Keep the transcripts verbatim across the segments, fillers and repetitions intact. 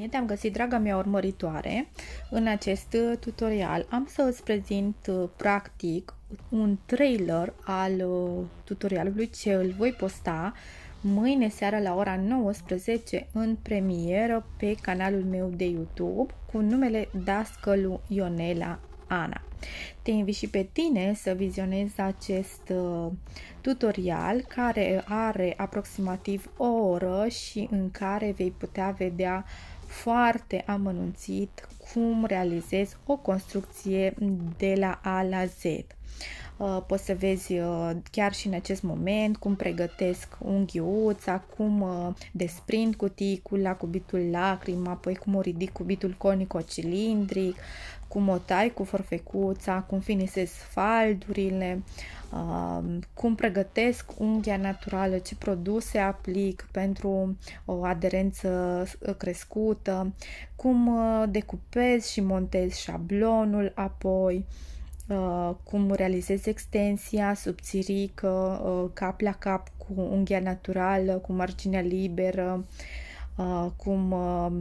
te-am găsit, draga mea urmăritoare. În acest tutorial am să îți prezint practic un trailer al tutorialului ce îl voi posta mâine seara la ora nouăsprezece în premieră pe canalul meu de YouTube cu numele Dascălu Ionela Ana. Te invit și pe tine să vizionezi acest uh, tutorial care are aproximativ o oră și în care vei putea vedea foarte amănunțit cum realizezi o construcție de la A la Z. Uh, poți să vezi uh, chiar și în acest moment cum pregătesc unghiuța, cum uh, desprind cuticula, cubitul lacrimă, apoi cum o ridic cubitul conico-cilindric, cum o tai cu forfecuța, cum finisez faldurile, uh, cum pregătesc unghia naturală, ce produse aplic pentru o aderență crescută, cum uh, decupez și montez șablonul, apoi Uh, cum realizez extensia subțirică, uh, cap la cap cu unghia naturală, cu marginea liberă, uh, cum uh,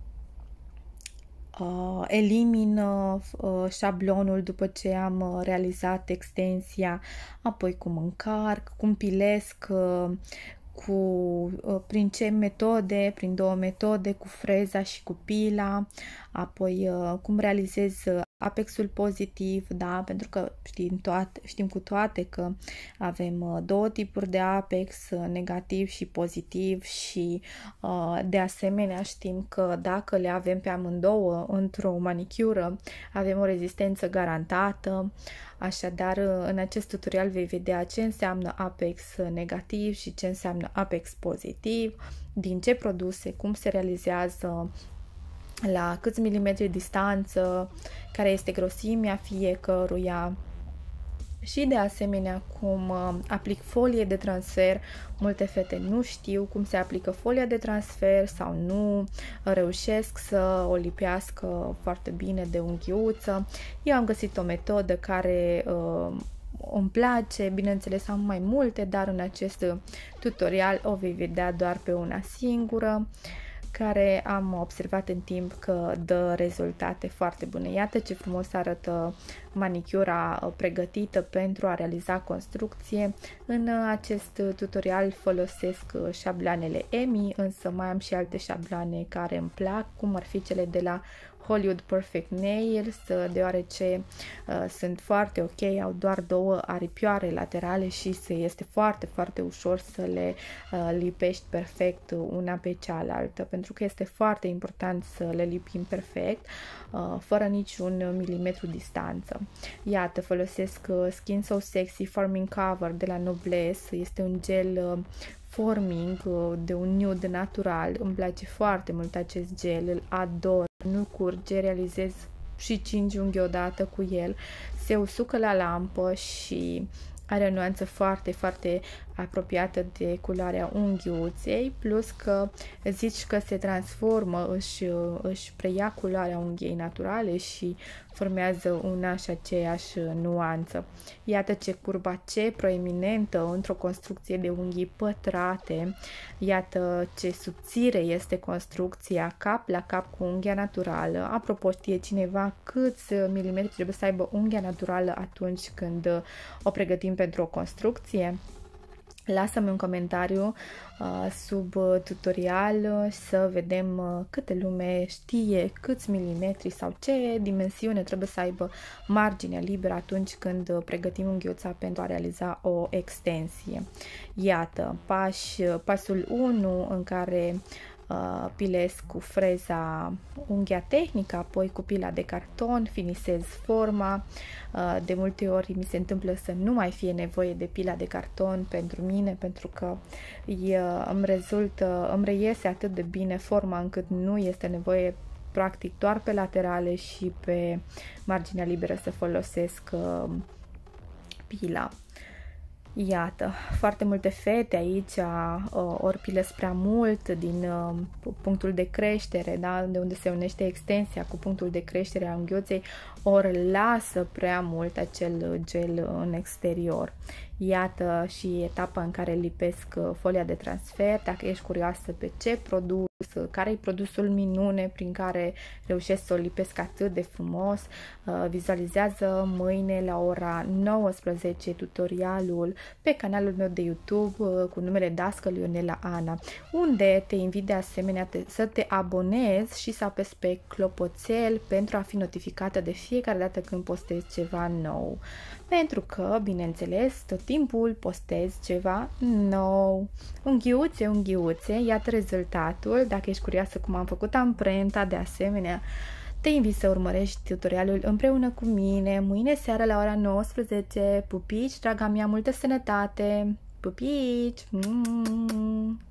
uh, elimin uh, șablonul după ce am uh, realizat extensia, apoi cum încarc, cum pilesc, uh, cu, uh, prin ce metode, prin două metode, cu freza și cu pila, apoi uh, cum realizez apexul pozitiv, da, pentru că știm, toate, știm cu toate că avem uh, două tipuri de apex, uh, negativ și pozitiv și uh, de asemenea știm că dacă le avem pe amândouă într-o manicură avem o rezistență garantată. Așadar, în acest tutorial vei vedea ce înseamnă apex negativ și ce înseamnă apex pozitiv, din ce produse, cum se realizează, la câți milimetri distanță, care este grosimea fiecăruia și de asemenea cum aplic folie de transfer. Multe fete nu știu cum se aplică folia de transfer sau nu reușesc să o lipească foarte bine de unghiuță. Eu am găsit o metodă care uh, îmi place, bineînțeles am mai multe, dar în acest tutorial o vei vedea doar pe una singură, care am observat în timp că dă rezultate foarte bune. Iată ce frumos arată manicura pregătită pentru a realiza construcție. În acest tutorial folosesc șabloanele Emi, însă mai am și alte șabloane care îmi plac, cum ar fi cele de la Hollywood Perfect Nails, deoarece uh, sunt foarte ok, au doar două aripioare laterale și se este foarte, foarte ușor să le uh, lipești perfect una pe cealaltă, pentru că este foarte important să le lipim perfect, uh, fără niciun milimetru distanță. Iată, folosesc uh, Skin So Sexy Forming Cover de la Noblesse, este un gel uh, forming de un nude natural. Îmi place foarte mult acest gel, îl ador, nu curge, realizez și cinci unghi odată cu el, se usucă la lampă și are o nuanță foarte, foarte apropiată de culoarea unghiuței, plus că zici că se transformă, își, își preia culoarea unghiei naturale și formează una și aceeași nuanță. Iată ce curbace proeminentă într-o construcție de unghii pătrate, iată ce subțire este construcția cap la cap cu unghia naturală. Apropo, știe cineva câți milimetri trebuie să aibă unghia naturală atunci când o pregătim pentru o construcție? Lasă-mi un comentariu uh, sub tutorial să vedem uh, câte lume știe câți milimetri sau ce dimensiune trebuie să aibă marginea liberă atunci când pregătim unghiuța pentru a realiza o extensie. Iată, pași, pasul unu în care Uh, pilez cu freza unghia tehnică, apoi cu pila de carton, finisez forma. Uh, de multe ori mi se întâmplă să nu mai fie nevoie de pila de carton pentru mine, pentru că uh, îmi rezultă, îmi reiese atât de bine forma încât nu este nevoie practic doar pe laterale și pe marginea liberă să folosesc uh, pila. Iată, foarte multe fete aici uh, ori pilesc prea mult din uh, punctul de creștere, da? De unde se unește extensia cu punctul de creștere a unghiuței, ori lasă prea mult acel gel în exterior. Iată și etapa în care lipesc folia de transfer. Dacă ești curioasă pe ce produs, care e produsul minune prin care reușesc să o lipesc atât de frumos, vizualizează mâine la ora nouăsprezece tutorialul pe canalul meu de YouTube cu numele Dascăl Ionela Ana, unde te invit de asemenea te, să te abonezi și să apesi pe clopoțel pentru a fi notificată de fiecare dată când postez ceva nou. Pentru că, bineînțeles, tot timpul postez ceva nou. Unghiuțe, unghiuțe, iată rezultatul. Dacă ești curioasă cum am făcut amprenta, de asemenea, te invit să urmărești tutorialul împreună cu mine, mâine seara la ora nouăsprezece. Pupici, draga mea, multă sănătate! Pupici! Mm-hmm.